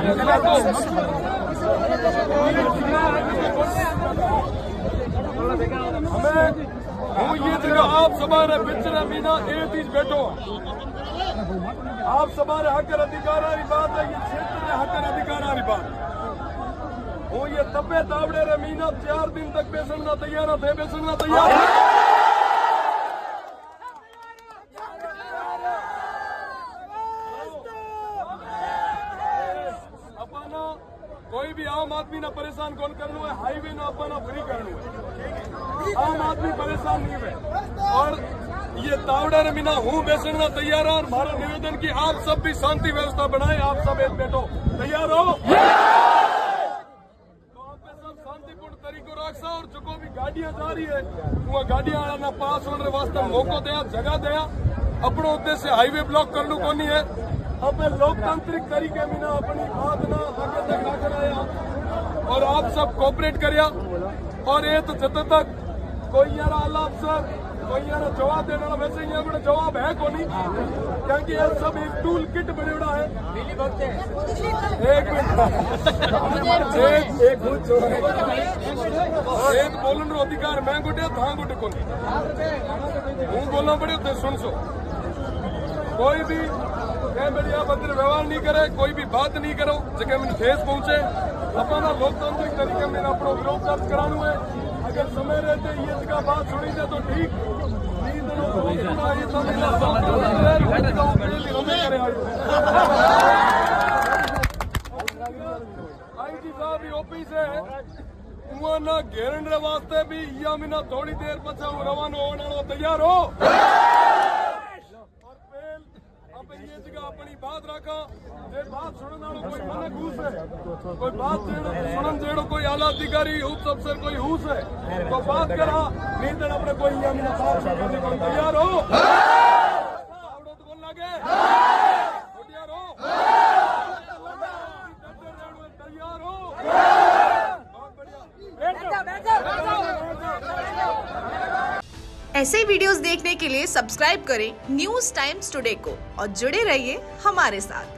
ये जगह आप सबारे बिचरा मीना ए तीज बैठो आप सबारे हकर अधिकारारी बात है ये क्षेत्र में हकर अधिकारारी बात वो ये तबे तावड़े रे मीना 4 दिन तक बेसणना तैयार थे बेसणना तैयार अपना कोई भी आम आदमी ना परेशान कौन करना है हाईवे ना अपना फ्री करना है आम आदमी परेशान नहीं है और ये तावड़ा रे मीना हूँ बेसणना तैयार और हमारा निवेदन की आप सब भी शांति व्यवस्था बनाए आप सब एक बैठो तैयार हो और जो भी गाड़ियां जा रही है वो गाड़ियां ना पास होने वास्ते मौको दिया जगह दिया अपनो उद्देश्य हाईवे ब्लॉक करने को नहीं है अब लोकतांत्रिक तरीके में ना अपनी बात ना आगे तक रख आया और आप सब कोऑपरेट करिया और ये तो जब तक कोई यार आला अफसर कोई यार जवाब देना वैसे यहाँ बड़ा जवाब है को नहीं क्योंकि ये सब एक टूल किट बनेड़ा है एक बोलन रो अधिकार मैं गुटे था गुटे को हूँ बोलना पड़े तो सुन सो कोई भी बढ़िया बदल व्यवहार नहीं करे कोई भी बात नहीं करो जगह में ठेस पहुंचे अपना लोकतांत्रिक तरीके में अपना विरोध दर्ज कराना है अगर समय रहते ये जगह बात सुनी जाए तो ठीक आईजी साहब ऑफिस है ना घेरन वास्ते भी या महीना थोड़ी देर पछा रवाना होने तैयार हो अब ये जगह अपनी बात रखा जे बात सुनने कोई मन घूस है कोई बात सुनन जेड़ो कोई आला अधिकारी उप अफसर कोई हुस है तो बात करा नहीं तो अपने कोई या महीना बात सुनने को तैयार हो आवड़ो तो बोल लगे तैयार हो तैयार हो ऐसे वीडियोस देखने के लिए सब्सक्राइब करें न्यूज़ टाइम्स टुडे को और जुड़े रहिए हमारे साथ।